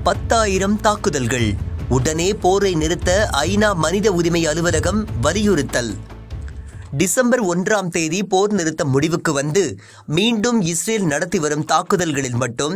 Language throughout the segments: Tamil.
10,000 தாக்குதல்கள். உடனே போரை நிறுத்த ஐநா மனித உரிமை அலுவலகம் வலியுறுத்தல். டிசம்பர் 1ஆம் தேதி போர் நிறுத்தம் முடிவுக்கு வந்து மீண்டும் இஸ்ரேல் நடத்தி வரும் தாக்குதல்களில் மட்டும்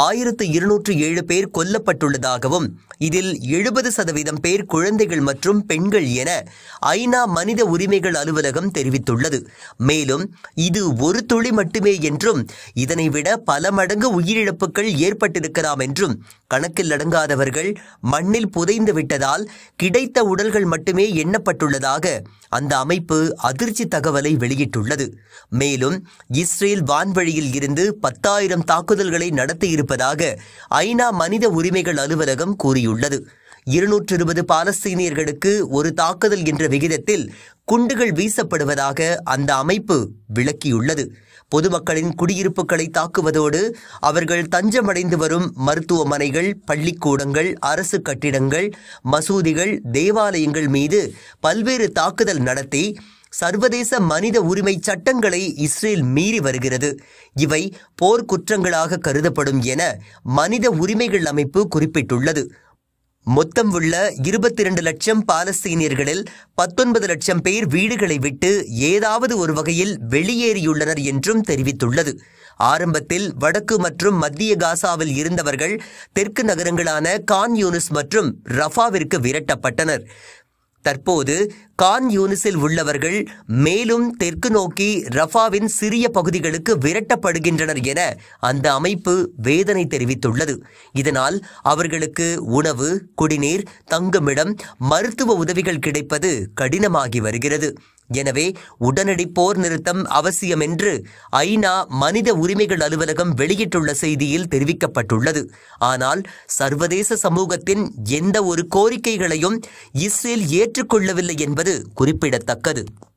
1207 பேர் கொல்லப்பட்டுள்ளதாகவும் இதில் 70% பேர் குழந்தைகள் மற்றும் பெண்கள் என ஐநா மனித உரிமைகள் அலுவலகம் தெரிவித்துள்ளது. மேலும் இது ஒரு துளி மட்டுமே என்றும் இதனை விட பல மடங்கு உயிரிழப்புகள் ஏற்பட்டிருக்கலாம் என்றும் கணக்கில் அடங்காதவர்கள் மண்ணில் புதைந்து விட்டதால் கிடைத்த உடல்கள் மட்டுமே எண்ணப்பட்டுள்ளதாக அந்த அமைப்பு அதிர்ச்சி தகவலை வெளியிட்டுள்ளது. மேலும் இஸ்ரேல் வான்வழியில் இருந்து 10,000 தாக்குதல்களை நடத்தியிருப்பதாக ஐநா மனித உரிமைகள் அலுவலகம் கூறியுள்ளது. 220 பாலஸ்தீனியர்களுக்கு ஒரு தாக்குதல் என்ற விகிதத்தில் குண்டுகள் வீசப்படுவதாக அந்த அமைப்பு விளக்கியுள்ளது. பொதுமக்களின் குடியிருப்புகளை தாக்குவதோடு அவர்கள் தஞ்சமடைந்து வரும் மருத்துவமனைகள், பள்ளிக்கூடங்கள், அரசு கட்டிடங்கள், மசூதிகள், தேவாலயங்கள் மீது பல்வேறு தாக்குதல் நடத்தி சர்வதேச மனித உரிமை சட்டங்களை இஸ்ரேல் மீறி வருகிறது. இவை போர் குற்றங்களாக கருதப்படும் என மனித உரிமைகள் அமைப்பு குறிப்பிட்டுள்ளது. மொத்தம் உள்ள 22 லட்சம் பாலஸ்தீனியர்களில் 19 லட்சம் பேர் வீடுகளை விட்டு ஏதாவது ஒரு வகையில் வெளியேறியுள்ளனர் என்றும் தெரிவித்துள்ளது. ஆரம்பத்தில் வடக்கு மற்றும் மத்திய காசாவில் இருந்தவர்கள் தெற்கு நகரங்களான கான் யூனிஸ் மற்றும் ரஃபாவிற்கு விரட்டப்பட்டனர். தற்போது கான் யூனிஸில் உள்ளவர்கள் மேலும் தெற்கு நோக்கி ரஃபாவின் சிறிய பகுதிகளுக்கு விரட்டப்படுகின்றனர் என அந்த அமைப்பு வேதனை தெரிவித்துள்ளது. இதனால் அவர்களுக்கு உணவு, குடிநீர், தங்குமிடம், மருத்துவ உதவிகள் கிடைப்பது கடினமாகி வருகிறது. எனவே உடனடி போர் நிறுத்தம் அவசியம் என்று ஐநா மனித உரிமைகள் அலுவலகம் வெளியிட்டுள்ள செய்தியில் தெரிவிக்கப்பட்டுள்ளது. ஆனால் சர்வதேச சமூகத்தின் எந்த ஒரு கோரிக்கைகளையும் இஸ்ரேல் ஏற்றுக்கொள்ளவில்லை என்பது குறிப்பிடத்தக்கது.